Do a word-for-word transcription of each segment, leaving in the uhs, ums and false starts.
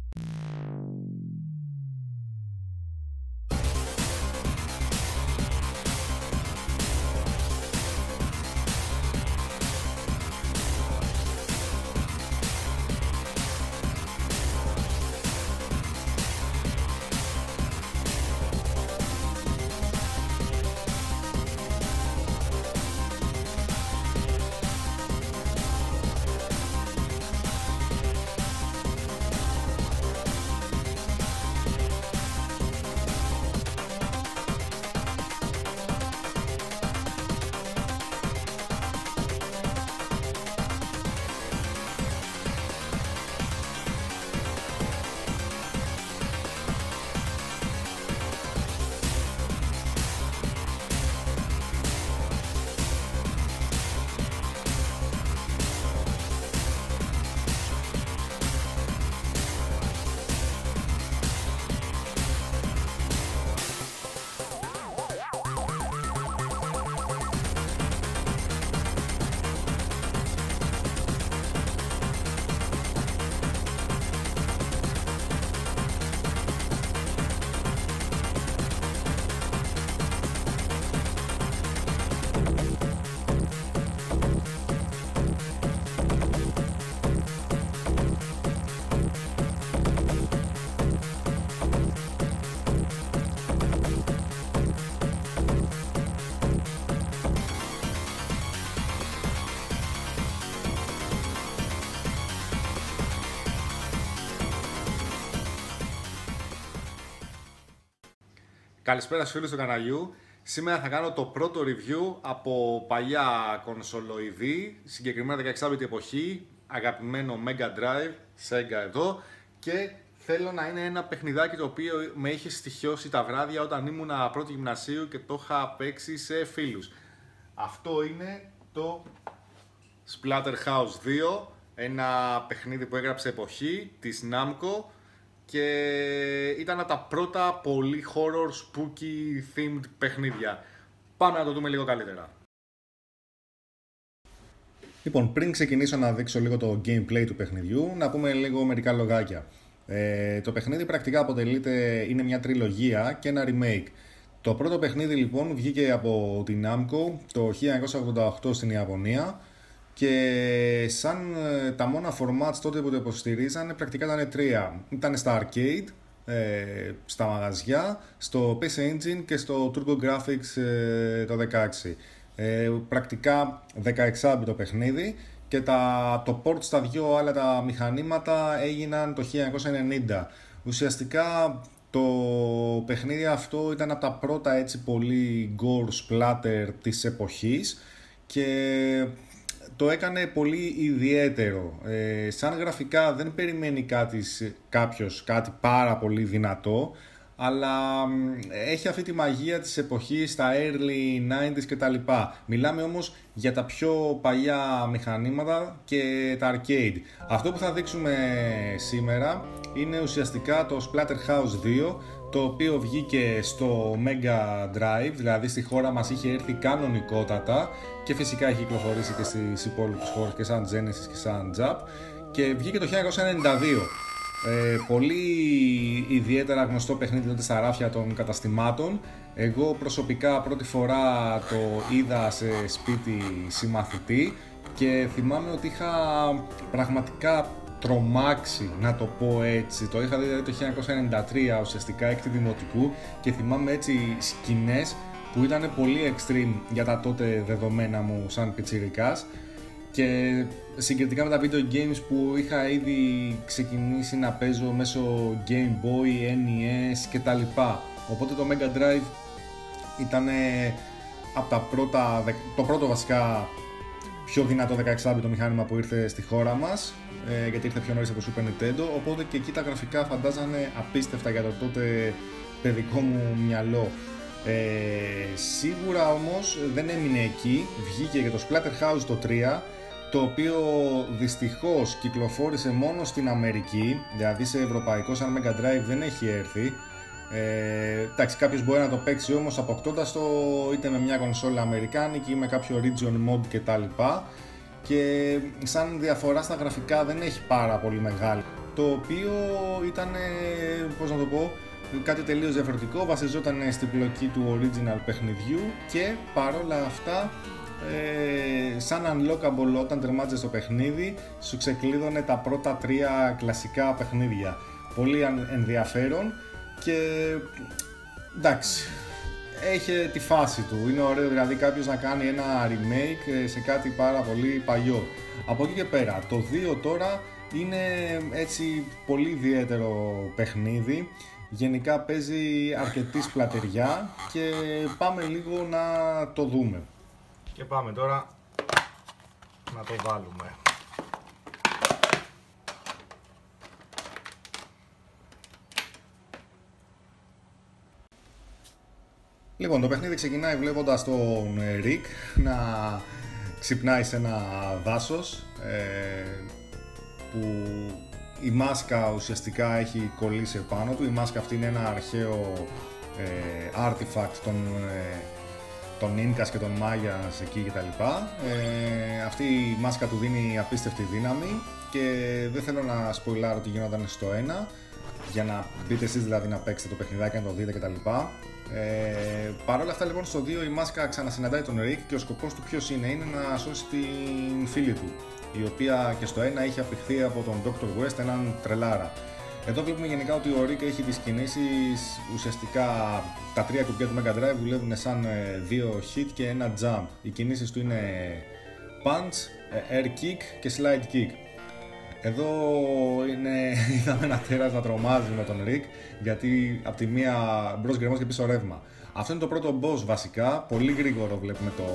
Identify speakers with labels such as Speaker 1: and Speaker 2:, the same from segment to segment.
Speaker 1: Καλησπέρα στους φίλους του καναλιού. Σήμερα θα κάνω το πρώτο review από παλιά κονσολοειδή, συγκεκριμένα δεκαεξά bit εποχή, αγαπημένο Mega Drive, Sega εδώ, και θέλω να είναι ένα παιχνιδάκι το οποίο με είχε στοιχειώσει τα βράδια όταν ήμουν πρώτη γυμνασίου και το είχα παίξει σε φίλους. Αυτό είναι το Splatterhouse δύο, ένα παιχνίδι που έγραψε εποχή της Namco και ήταν από τα πρώτα πολύ horror, spooky themed παιχνίδια. Πάμε να το δούμε λίγο καλύτερα. Λοιπόν, πριν ξεκινήσω να δείξω λίγο το gameplay του παιχνιδιού, να πούμε λίγο μερικά λογάκια. Ε, το παιχνίδι πρακτικά αποτελείται, είναι μια τριλογία και ένα remake. Το πρώτο παιχνίδι λοιπόν βγήκε από την Namco το χίλια εννιακόσια ογδόντα οκτώ στην Ιαπωνία και σαν τα μόνα formats τότε που το υποστηρίζανε πρακτικά ήταν τρία. Ήταν στα arcade, ε, στα μαγαζιά, στο πι σι Engine και στο TurboGrafx ε, το δεκαέξι. Ε, πρακτικά δεκαεξά bit το παιχνίδι και τα, το port στα δυο άλλα τα μηχανήματα έγιναν το χίλια εννιακόσια ενενήντα. Ουσιαστικά το παιχνίδι αυτό ήταν από τα πρώτα έτσι πολύ gore splatter της εποχής και το έκανε πολύ ιδιαίτερο. Ε, σαν γραφικά δεν περιμένει κάτι, κάποιος κάτι πάρα πολύ δυνατό, αλλά έχει αυτή τη μαγεία της εποχής, τα early ενενήντα κτλ. Μιλάμε όμως για τα πιο παλιά μηχανήματα και τα arcade. Αυτό που θα δείξουμε σήμερα είναι ουσιαστικά το Splatterhouse δύο, το οποίο βγήκε στο Mega Drive, δηλαδή στη χώρα μας είχε έρθει κανονικότατα και φυσικά έχει κυκλοφορήσει και στις υπόλοιπες χώρες και σαν Genesis και σαν Jap και βγήκε το χίλια εννιακόσια ενενήντα δύο. Ε, πολύ ιδιαίτερα γνωστό παιχνίδι τότε στα ράφια των καταστημάτων. Εγώ προσωπικά πρώτη φορά το είδα σε σπίτι συμμαθητή και θυμάμαι ότι είχα πραγματικά τρομάξει, να το πω έτσι. Το είχα δει δηλαδή, το χίλια εννιακόσια ενενήντα τρία ουσιαστικά έκτη δημοτικού και θυμάμαι έτσι σκηνές που ήταν πολύ extreme για τα τότε δεδομένα μου σαν πιτσιρικάς και συγκριτικά με τα video games που είχα ήδη ξεκινήσει να παίζω μέσω Game Boy, εν ι ες κτλ. Οπότε το Mega Drive ήταν από τα πρώτα, το πρώτο βασικά πιο δυνατό δεκαεξά bit το μηχάνημα που ήρθε στη χώρα μας, ε, γιατί ήρθε πιο νωρίς από το Super Nintendo, οπότε και εκεί τα γραφικά φαντάζανε απίστευτα για το τότε παιδικό μου μυαλό. Ε, σίγουρα όμως δεν έμεινε εκεί, βγήκε και το Splatterhouse το τρία, το οποίο δυστυχώς κυκλοφόρησε μόνο στην Αμερική, δηλαδή σε ευρωπαϊκό σαν Mega Drive δεν έχει έρθει. Ε, εντάξει, κάποιος μπορεί να το παίξει όμως αποκτώντας το είτε με μια κονσόλα αμερικάνικη ή με κάποιο region mod κτλ. Και σαν διαφορά στα γραφικά δεν έχει πάρα πολύ μεγάλη. το οποίο ήταν, πώς να το πω, κάτι τελείως διαφορετικό, βασιζόταν στην πλοκή του original παιχνιδιού και παρόλα αυτά ε, σαν unlockable όταν τερμάτιζες το παιχνίδι σου ξεκλείδωνε τα πρώτα τρία κλασικά παιχνίδια. Πολύ ενδιαφέρον και εντάξει, έχει τη φάση του, είναι ωραίο δηλαδή κάποιος να κάνει ένα remake σε κάτι πάρα πολύ παλιό. Από εκεί και πέρα, το δύο τώρα είναι έτσι πολύ ιδιαίτερο παιχνίδι. Γενικά παίζει αρκετή σπλατεριά και πάμε λίγο να το δούμε. Και πάμε τώρα να το βάλουμε. Λοιπόν, το παιχνίδι ξεκινάει βλέποντας τον Rick να ξυπνάει σε ένα δάσος ε, που η μάσκα ουσιαστικά έχει κολλήσει επάνω του. Η μάσκα αυτή είναι ένα αρχαίο ε, artifact των, ε, των Incas και των Mayas εκεί κτλ. Ε, αυτή η μάσκα του δίνει απίστευτη δύναμη και δεν θέλω να σποιλάρω τι γινόταν στο ένα για να μπείτε εσείς δηλαδή να παίξετε το παιχνιδάκι, να το δείτε κτλ. Ε, Παρ' όλα αυτά λοιπόν στο δύο η μάσκα ξανασυναντάει τον Rick και ο σκοπός του ποιος είναι, είναι να σώσει την φίλη του, η οποία και στο ένα είχε απηχθεί από τον Doctor West, έναν τρελάρα. Εδώ βλέπουμε γενικά ότι ο Rick έχει τις κινήσεις, ουσιαστικά τα τρία κουμπιά του Mega Drive δουλεύουν σαν δύο hit και ένα jump. Οι κινήσεις του είναι punch, air kick και slide kick. Εδώ είναι, είδαμε ένα τέρας να τρομάζει με τον Rick, γιατί από τη μία μπρος γκρεμός και πίσω ρεύμα. Αυτό είναι το πρώτο boss βασικά, πολύ γρήγορο βλέπουμε το,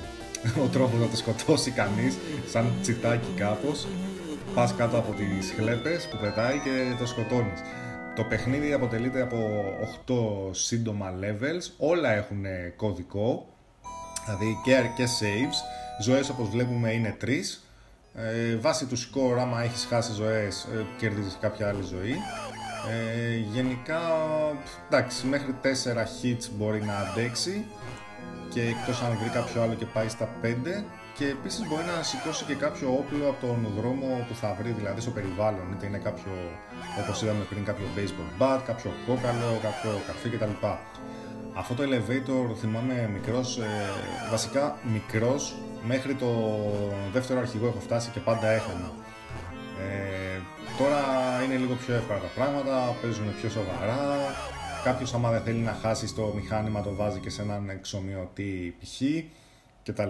Speaker 1: ο τρόπος να το σκοτώσει κανείς, σαν τσιτάκι κάπως. Πας κάτω από τις χλέπες που πετάει και το σκοτώνεις. Το παιχνίδι αποτελείται από οκτώ σύντομα levels, όλα έχουν κωδικό, δηλαδή και, και saves. Ζωές όπως βλέπουμε είναι τρεις. Ε, βάσει του score, άμα έχεις χάσει ζωές, ε, κερδίζεις κάποια άλλη ζωή. Ε, γενικά, εντάξει, μέχρι τέσσερα hits μπορεί να αντέξει και εκτός αν βρει κάποιο άλλο και πάει στα πέντε, και επίσης μπορεί να σηκώσει και κάποιο όπλο από τον δρόμο που θα βρει, δηλαδή στο περιβάλλον, είτε είναι κάποιο, όπως είδαμε πριν, κάποιο baseball bat, κάποιο κόκαλο, κάποιο καρφί κτλ. Αυτό το elevator θυμάμαι μικρός, ε, βασικά μικρός, μέχρι το δεύτερο αρχηγό έχω φτάσει και πάντα έχανα. Ε, τώρα είναι λίγο πιο εύκολα τα πράγματα, παίζουν πιο σοβαρά. Κάποιος άμα δεν θέλει να χάσει το μηχάνημα το βάζει και σε έναν εξομοιωτή π.χ. κτλ.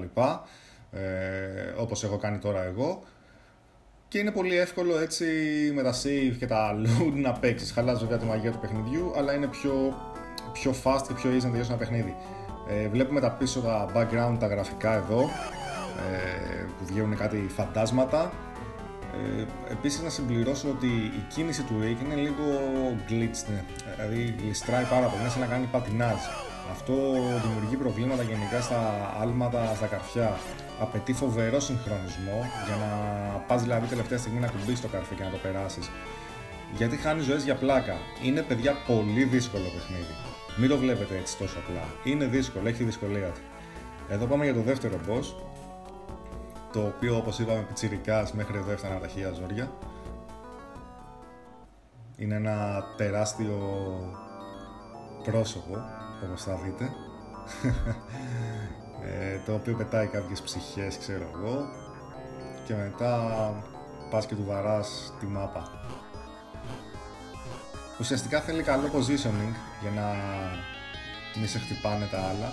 Speaker 1: Ε, όπως έχω κάνει τώρα εγώ. Και είναι πολύ εύκολο έτσι με τα save και τα load να παίξεις. Χαλάζει βέβαια τη μαγεία του παιχνιδιού, αλλά είναι πιο, πιο fast και πιο easy να τελειώσει ένα παιχνίδι. Ε, βλέπουμε τα πίσω τα background, τα γραφικά εδώ, ε, που βγαίνουν κάτι φαντάσματα. Ε, επίσης να συμπληρώσω ότι η κίνηση του Rick είναι λίγο glitched, ναι. Δηλαδή γλιστράει πάρα πολύ, είναι σαν να κάνει πατινάζ. Αυτό δημιουργεί προβλήματα γενικά στα άλματα, στα καρφιά. Απαιτεί φοβερό συγχρονισμό για να πας δηλαδή τελευταία στιγμή να κουμπίσεις το καρφί και να το περάσεις. Γιατί χάνει ζωές για πλάκα. Είναι παιδιά πολύ δύσκολο παιχνίδι. Μην το βλέπετε έτσι τόσο απλά. Είναι δύσκολο, έχει τη δυσκολία του. Εδώ πάμε για το δεύτερο boss, το οποίο όπως είπαμε πιτσιρικάς μέχρι εδώ έφτανα τα χίλια ζόρια. Είναι ένα τεράστιο πρόσωπο, όπως θα δείτε, ε, το οποίο πετάει κάποιες ψυχές, ξέρω εγώ, και μετά πας και του βαράς τη μάπα. Ουσιαστικά θέλει καλό positioning για να μην σε χτυπάνε τα άλλα.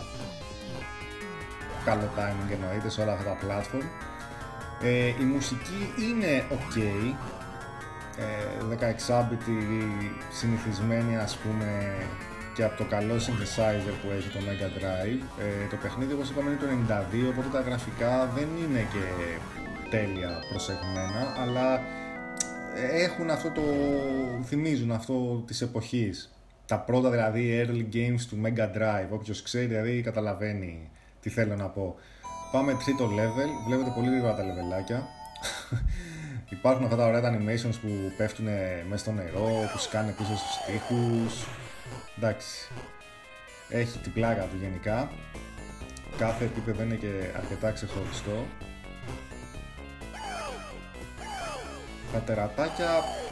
Speaker 1: Καλό timing εννοείται σε όλα αυτά τα platform. Ε, η μουσική είναι ok, ε, δεκαεξάμπιτη, συνηθισμένη ας πούμε και από το καλό synthesizer που έχει το Mega Drive. Ε, το παιχνίδι όπως είπαμε είναι το ενενήντα δύο, οπότε τα γραφικά δεν είναι και τέλεια προσεγμένα, αλλά έχουν αυτό το, θυμίζουν αυτό της εποχής. Τα πρώτα δηλαδή early games του Mega Drive, όποιος ξέρει δηλαδή καταλαβαίνει τι θέλω να πω. Πάμε τρίτο level, βλέπετε πολύ γρήγορα τα λεβελάκια. Υπάρχουν αυτά τα ωραία animations που πέφτουν μέσα στο νερό, που σκάνε πίσω στους τοίχους. Εντάξει, έχει την πλάκα του γενικά. Κάθε επίπεδο είναι και αρκετά ξεχωριστό. Τα τερατάκια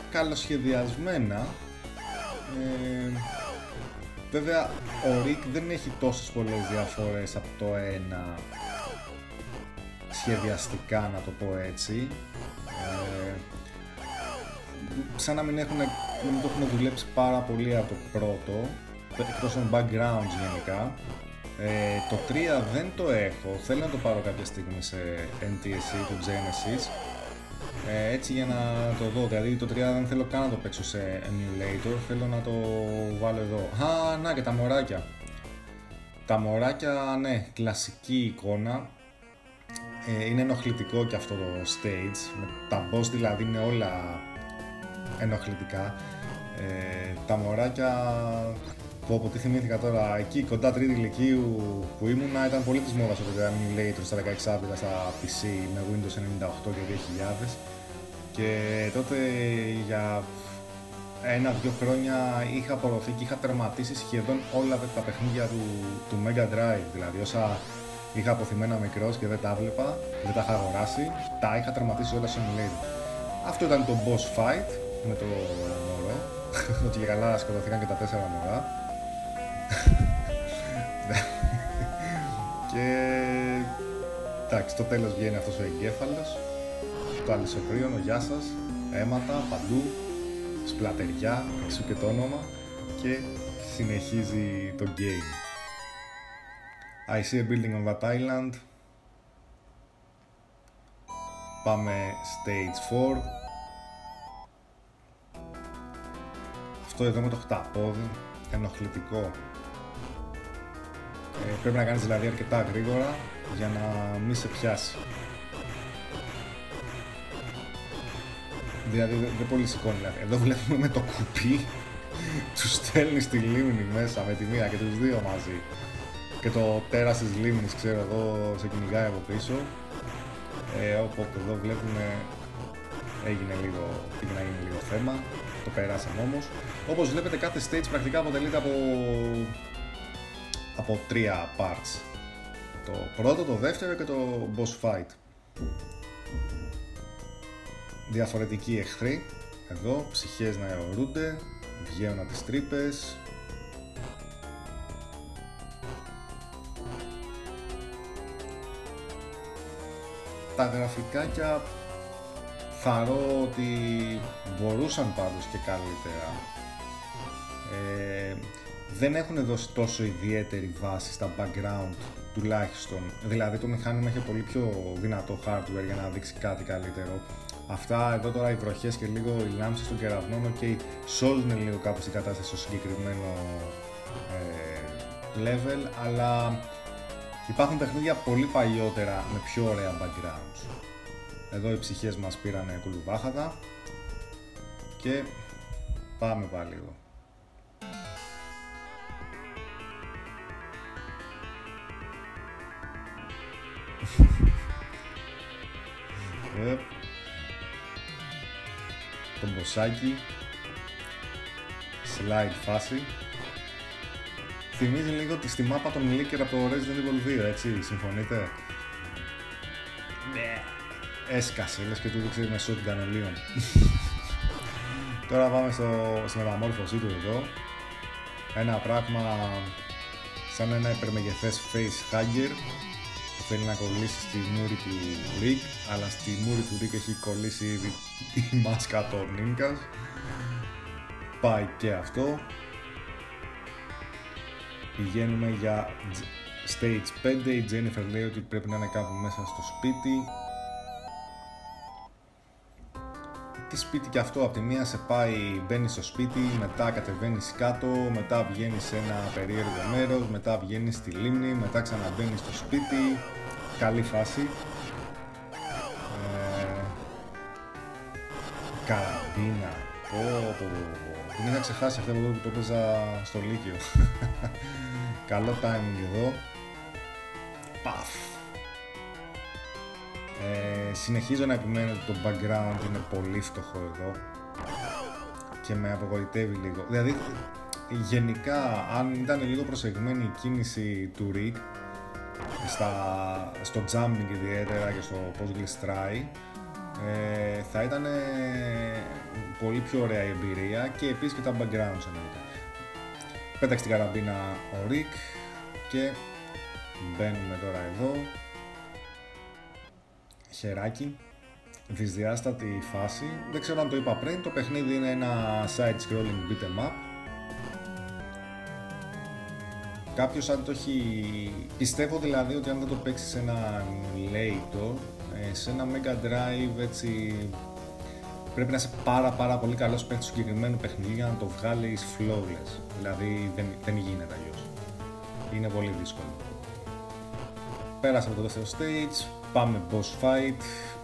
Speaker 1: καλοσχεδιασμένα. Ε, βέβαια ο Rick δεν έχει τόσες πολλές διαφορές από το ένα σχεδιαστικά, να το πω έτσι. Ε, σαν να μην, έχουν, μην το έχουν δουλέψει πάρα πολύ από το πρώτο, εκτός των backgrounds γενικά. Ε, το τρία δεν το έχω, θέλω να το πάρω κάποια στιγμή σε εν τι ες ι, το Genesis, ε, έτσι για να το δω. Δηλαδή το τρία δεν θέλω καν να το παίξω σε emulator, θέλω να το βάλω εδώ. Α, να και τα μωράκια. Τα μωράκια, ναι, κλασική εικόνα. Ε, είναι ενοχλητικό και αυτό το stage, με τα boss δηλαδή είναι όλα ενοχλητικά. Ε, τα μωράκια, που από τι θυμήθηκα τώρα, εκεί κοντά τρίτη ηλικίου που ήμουνα, ήταν πολύ της μόδας το emulator στα δεκαέξι άμπιτα στα πι σι με Windows ενενήντα οκτώ και δύο χιλιάδες, και τότε για ένα-δυο χρόνια είχα απορροφεί και είχα τερματίσει σχεδόν όλα τα παιχνίδια του, του Mega Drive, δηλαδή όσα είχα αποθυμένα μικρός και δεν τα βλέπα, δεν τα είχα αγοράσει, τα είχα τερματίσει όλα σε emulator. Αυτό ήταν το boss fight με το μωρό, ότι και καλά σκοτωθήκαν και τα τέσσερα μωρά. Και εντάξει, στο τέλος βγαίνει αυτός ο εγκέφαλος, το αλυσοπρίωνο, γεια σας, αίματα παντού, σπλατεριά, εξού και το όνομα, και συνεχίζει το game. I see a building on that island. Πάμε stage four. Αυτό εδώ με το χταπόδι, ενοχλητικό. Ε, πρέπει να κάνεις δηλαδή αρκετά γρήγορα για να μην σε πιάσει. Δηλαδή δεν δε πολύ σηκώνει. Δηλαδή. Εδώ βλέπουμε με το κουπί τους στέλνει στη λίμνη μέσα με τη μία και τους δύο μαζί. Και το τέρας της λίμνης, ξέρω εδώ, σε κυνηγάει από πίσω. Ε, οπότε εδώ βλέπουμε έγινε λίγο, πήγε να γίνει λίγο θέμα. Το περάσαμε όμως. Όπως βλέπετε, κάθε stage πρακτικά αποτελείται από από τρία parts. Το πρώτο, το δεύτερο και το boss fight. Διαφορετικοί εχθροί. Εδώ ψυχές να αιωρούνται, βγαίνουν από τις τρύπες. Τα γραφικάκια θαρώ ότι μπορούσαν πάντως και καλύτερα. Ε, δεν έχουν δώσει τόσο ιδιαίτερη βάση στα background τουλάχιστον. Δηλαδή το μηχάνημα έχει πολύ πιο δυνατό hardware για να δείξει κάτι καλύτερο. Αυτά εδώ τώρα οι βροχές και λίγο οι λάμψεις των κεραυνών, ok, σώζουν λίγο κάπως την κατάσταση στο συγκεκριμένο ε, level, αλλά υπάρχουν παιχνίδια πολύ παλιότερα με πιο ωραία backgrounds. Εδώ οι ψυχές μας πήρανε κουλουβάχατα και πάμε πάλι εδώ. Yep. Το μποσάκι, slide φάση. Θυμίζει λίγο τη μάπα των Licker από το Resident Evil δύο, έτσι, συμφωνείτε? Ναι. Έσκασε, λες και του δείξε με shotgun ο Leon. Τώρα πάμε στο, στη μεταμόρφωσή του εδώ. Ένα πράγμα σαν ένα υπερμεγεθές face hugger που θέλει να κολλήσει στη μούρη του Rick, αλλά στη μούρη του Rick έχει κολλήσει ήδη η μάσκα των Ninjas. Πάει και αυτό. Πηγαίνουμε για stage πέντε. Η Jennifer λέει ότι πρέπει να είναι κάπου μέσα στο σπίτι. Τι σπίτι και αυτό, από τη μία σε πάει, μπαίνει στο σπίτι, μετά κατεβαίνεις κάτω, μετά βγαίνεις σε ένα περίεργο μέρος, μετά βγαίνεις στη λίμνη, μετά ξαναμπαίνεις στο σπίτι. Καλή φάση. Ε, καραμπίνα. Πω, πω, πω, πω. Την είχα ξεχάσει αυτό που το έπαιζα στο Λύκειο. Καλό timing εδώ. Παφ. Ε, συνεχίζω να επιμένω ότι το background είναι πολύ φτωχό εδώ και με απογοητεύει λίγο. Δηλαδή, γενικά, αν ήταν λίγο προσεγμένη η κίνηση του Rick στα, στο jumping ιδιαίτερα και στο πώς γλιστράει, ε, θα ήταν πολύ πιο ωραία η εμπειρία και επίσης και τα backgrounds εννοείται. Πέταξε την καραμπίνα ο Rick και μπαίνουμε τώρα εδώ. Χεράκι, δυσδιάστατη φάση. Δεν ξέρω αν το είπα πριν, το παιχνίδι είναι ένα side-scrolling beat 'em up. Κάποιος αν το έχει... Πιστεύω δηλαδή ότι αν δεν το παίξεις σε ένα later, σε ένα Mega Drive έτσι... Πρέπει να είσαι πάρα πάρα πολύ καλός παίκτης του συγκεκριμένου παιχνιδιού για να το βγάλεις flawless. Δηλαδή δεν, δεν γίνεται αλλιώς. Είναι πολύ δύσκολο. Πέρασαμε το δεύτερο stage, πάμε boss fight.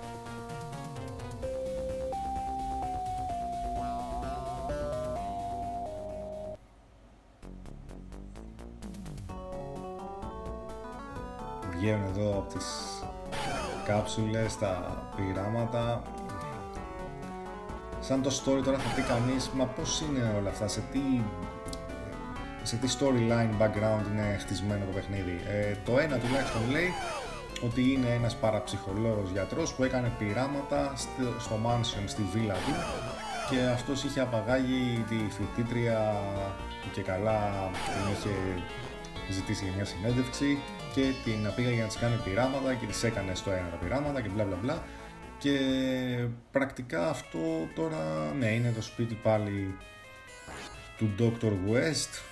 Speaker 1: Βγαίνουν εδώ από τις κάψουλες, τα πειράματα. Σαν το story τώρα θα πει κανείς, μα πώς είναι όλα αυτά, σε τι, σε τι storyline background είναι χτισμένο το παιχνίδι. Ε, το ένα τουλάχιστον λέει ότι είναι ένας παραψυχολόγος γιατρός που έκανε πειράματα στο, στο mansion, στη βίλα του, και αυτός είχε απαγάγει τη φοιτήτρια που και καλά την είχε ζητήσει για μια συνέντευξη και την πήγα για να της κάνει πειράματα και της έκανε στο ένα τα πειράματα και μπλα μπλα μπλα. Και πρακτικά αυτό τώρα, ναι, είναι το σπίτι πάλι του ντόκτορ West,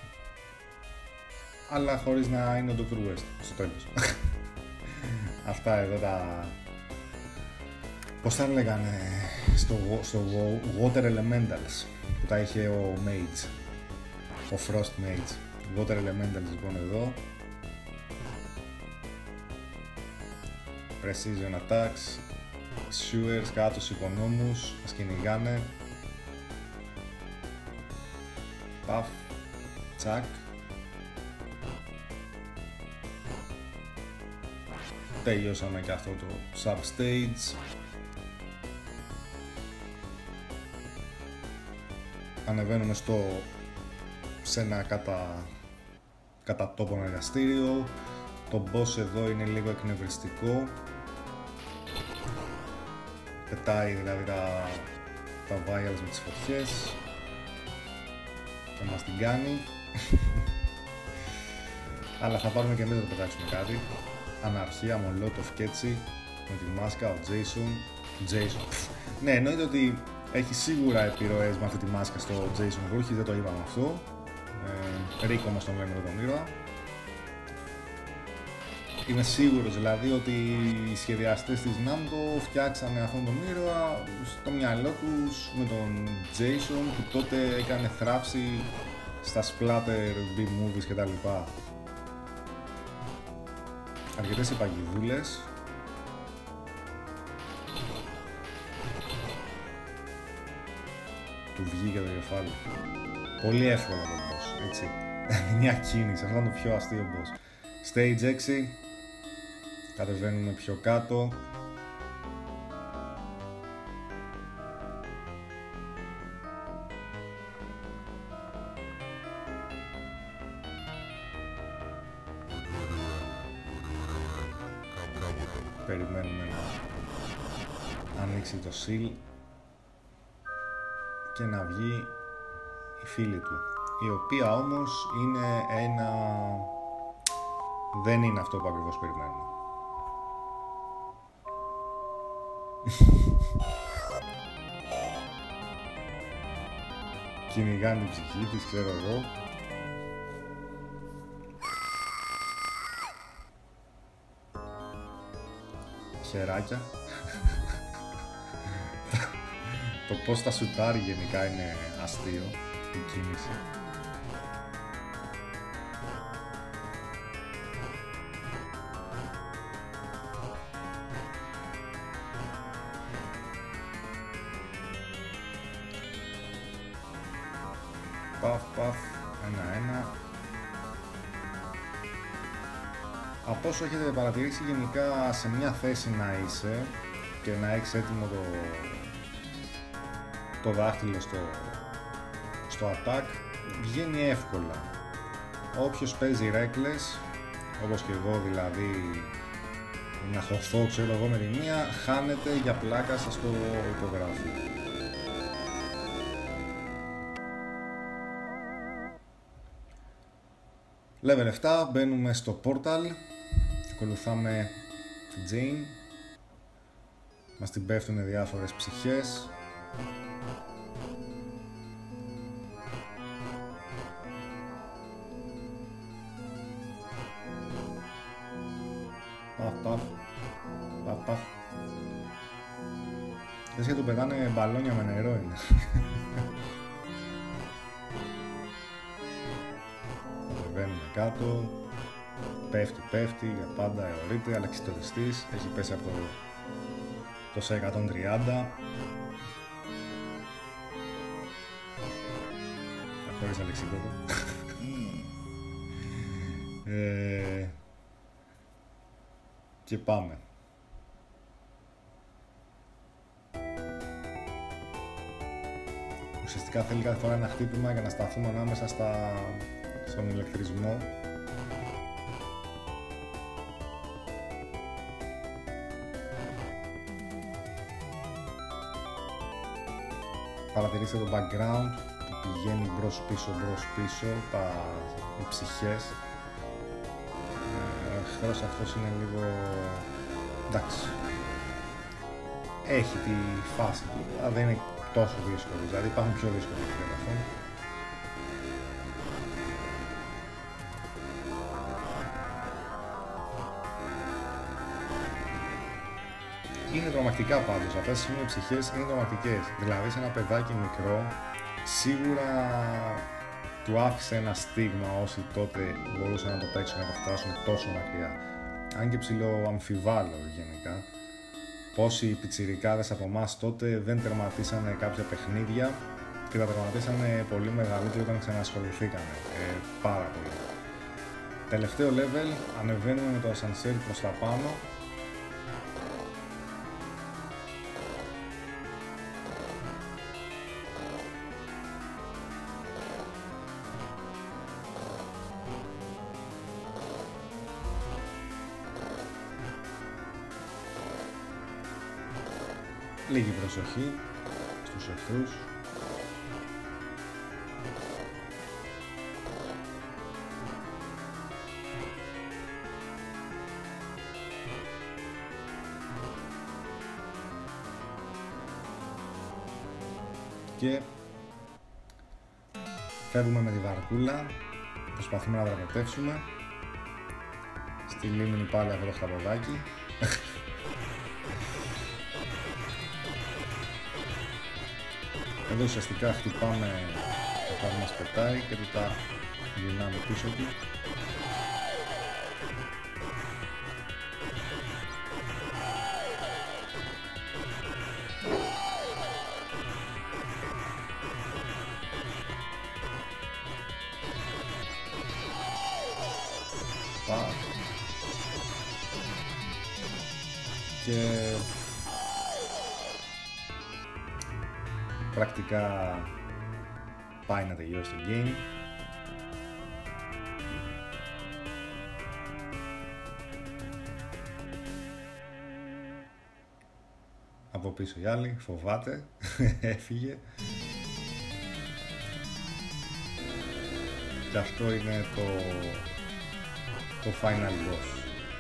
Speaker 1: αλλά χωρίς να είναι ο ντόκτορ West στο τέλος. Αυτά εδώ τα... πώς τα λέγανε στο, στο Water Elementals που τα είχε ο Mage, ο Frost Mage. Water Elementals λοιπόν εδώ. Precision Attacks, Sewers κάτω στους οικονόμους, μας κυνηγάνε. Παφ, τσακ. Τελειώσαμε και αυτό το sub-stage. Ανεβαίνουμε στο, σε ένα κατά, κατά τόπον εργαστήριο. Το boss εδώ είναι λίγο εκνευριστικό. Πετάει δηλαδή τα, τα vials με τις φωτιές και μας την κάνει. Αλλά θα πάρουμε και εμείς να το πετάξουμε κάτι. Αναρχία, Molotov και έτσι με τη μάσκα, ο Jason. Jason. Ναι, εννοείται ότι έχει σίγουρα επιρροές με αυτή τη μάσκα στο Jason Voorhees, δεν το είπαμε αυτό. Ε, Rick όμως τον λέμε τον ήρωα. Είμαι σίγουρος δηλαδή ότι οι σχεδιαστές της Namco φτιάξανε αυτόν τον ήρωα στο μυαλό τους με τον Jason που τότε έκανε θράψη στα splatter B-movies κτλ. Αρκετές επαγγιδούλες. Του βγήκε το κεφάλι. Πολύ εύκολο το boss, έτσι. Μια κίνηση, αυτό είναι το πιο αστείο boss. Stage έξι. Κατεβαίνουμε πιο κάτω. Περιμένουμε να ανοίξει το seal και να βγει η φίλη του, η οποία όμως είναι ένα... δεν είναι αυτό που ακριβώς περιμένουμε. Κυνηγάνε την ψυχή της, ξέρω εγώ. Χεράκια. Το πως τα σουτάρει γενικά είναι αστείο η κίνηση. Παφ, παφ, ένα-ένα. Από όσο έχετε παρατηρήσει, γενικά σε μια θέση να είσαι και να έχεις έτοιμο το, το δάχτυλο στο, στο attack, βγαίνει εύκολα. Όποιος παίζει reckless, όπως και εγώ δηλαδή, να χωθώ ξέρω εγώ με τη μία, χάνεται για πλάκα σας το υπογράφει. Level επτά, μπαίνουμε στο Portal, ακολουθάμε την Jane, μας την πέφτουν διάφορες ψυχές. Παφ, παφ, παφ, παφ. Θες και του πετάνε μπαλόνια με νερό είναι. Κατεβαίνουμε κάτω, πέφτει, πέφτει, για πάντα αιωρείται, αλεξιτοριστής, έχει πέσει από το, το σε εκατόν τριάντα. Χωρίς αλεξίτωτο. ε, και πάμε. Ουσιαστικά θέλει κάθε φορά ένα χτύπημα για να σταθούμε ανάμεσα στα, στον ηλεκτρισμό. Παρατηρήστε το background που πηγαίνει μπρος πίσω μπρος πίσω, τα, οι ψυχές. Ε, ο εχθρός αυτός είναι λίγο... εντάξει. Έχει τη φάση του, αλλά δεν είναι τόσο δύσκολο, δηλαδή υπάρχουν πιο δύσκολοι από αυτό. Είναι τρομακτικά πάντως, αυτές οι ψυχές είναι τρομακτικές. Δηλαδή σε ένα παιδάκι μικρό σίγουρα του άφησε ένα στίγμα όσοι τότε μπορούσαν να το παίξουν και να το φτάσουν τόσο μακριά. Αν και ψηλό αμφιβάλλω γενικά πόσοι πιτσιρικάδες από εμάς τότε δεν τερματίσανε κάποια παιχνίδια και τα τερματίσανε πολύ μεγαλύτεροι όταν ξανασχοληθήκανε. Ε, πάρα πολύ. Τελευταίο level, ανεβαίνουμε με το ασανσέρ προς τα πάνω. Λίγη προσοχή στους εχθρούς. Και φεύγουμε με τη βαρκούλα, προσπαθούμε να δραπετεύσουμε. Στη λίμνη πάλι αυτό το χταποδάκι. Εδώ ουσιαστικά χτυπάμε όταν μας πετάει και του τα γυρνάμε πίσω του. Πα. Και πρακτικά πάει να τελειώσει το game. Από πίσω η άλλη φοβάται, έφυγε. Και αυτό είναι το, το final boss.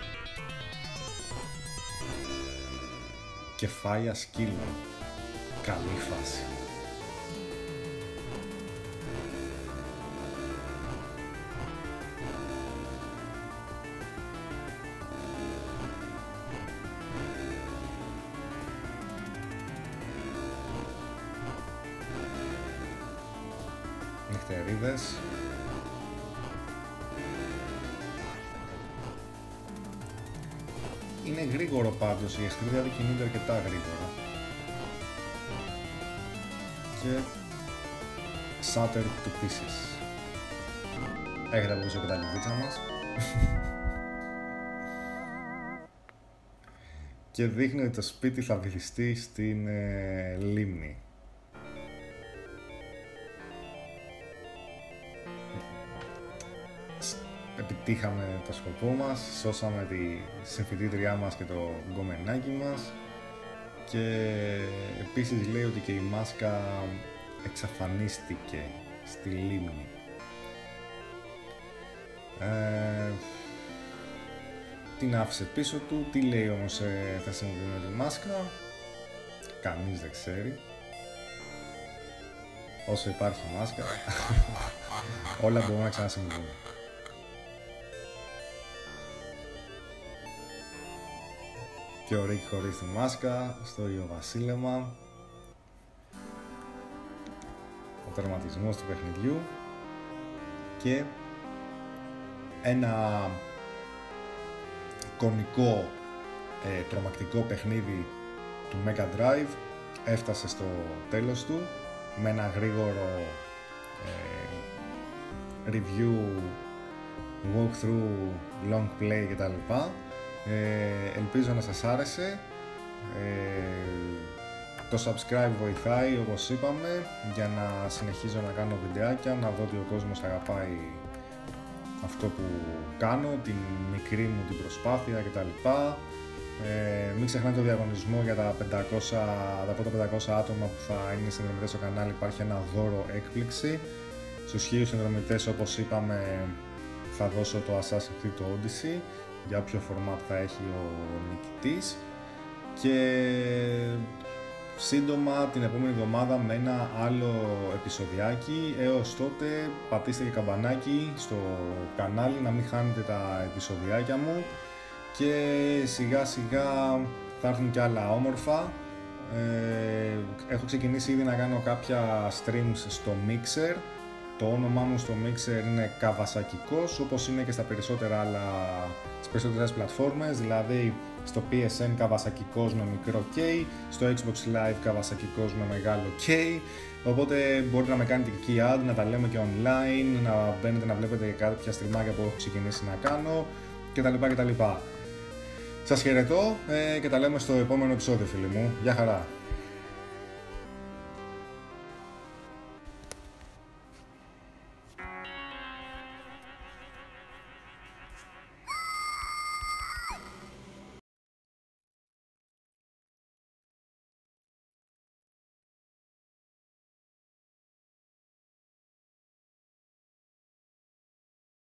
Speaker 1: Κεφάλια σκύλων. Καλή φάση. Νυχτερίδες. Είναι γρήγορο πάντως, οι εχθροί δηλαδή κινούνται αρκετά γρήγορα. Και shattered to pieces. Έχετε από πίσω και τα λιβίτσα μας. Και δείχνει ότι το σπίτι θα βυθιστεί στην ε, λίμνη. Επιτύχαμε το σκοπό μας, σώσαμε τη συμφοιτήτριά μας και το γκομενάκι μας. Και επίσης λέει ότι και η μάσκα εξαφανίστηκε στη λίμνη. Ε, την άφησε πίσω του. Τι λέει όμως ε, θα συμβεί με τη μάσκα? Κανείς δεν ξέρει. Όσο υπάρχει μάσκα όλα μπορούν να ξανασυμβούν. Και ο Ρίκ χωρίς τη μάσκα στο ηλιοβασίλεμα. Ο τερματισμός του παιχνιδιού και ένα εικονικό ε, τρομακτικό παιχνίδι του Mega Drive έφτασε στο τέλος του με ένα γρήγορο ε, review, walkthrough, long play κτλ. Ε, ελπίζω να σας άρεσε. Ε, το subscribe βοηθάει, όπως είπαμε, για να συνεχίζω να κάνω βιντεάκια, να δω ότι ο κόσμος αγαπάει αυτό που κάνω, την μικρή μου την προσπάθεια κτλ. Ε, μην ξεχνάτε το διαγωνισμό για τα, πεντακόσια, τα πρώτα πεντακόσια άτομα που θα είναι συνδρομητές στο κανάλι. Υπάρχει ένα δώρο έκπληξη. Στους χίλιους συνδρομητές, όπως είπαμε, θα δώσω το Assassin's Creed το Odyssey, για όποιο format θα έχει ο νικητής. Και σύντομα την επόμενη εβδομάδα με ένα άλλο επεισοδιάκι. Έως τότε πατήστε και καμπανάκι στο κανάλι να μην χάνετε τα επεισοδιάκια μου. Και σιγά σιγά θα έρθουν και άλλα όμορφα. Ε, έχω ξεκινήσει ήδη να κάνω κάποια streams στο Mixer. Το όνομά μου στο Mixer είναι Καβασακικός, όπως είναι και στα περισσότερα άλλα, στις περισσότερες πλατφόρμες, δηλαδή στο πι ες εν Καβασακικός με μικρό K, στο Xbox Live Καβασακικός με μεγάλο K, οπότε μπορείτε να με κάνετε και εκεί ad, να τα λέμε και online, να μπαίνετε να βλέπετε κάποια στριμάκια που έχω ξεκινήσει να κάνω κτλ. κτλ. Σας χαιρετώ ε, και τα λέμε στο επόμενο επεισόδιο, φίλοι μου. Γεια χαρά!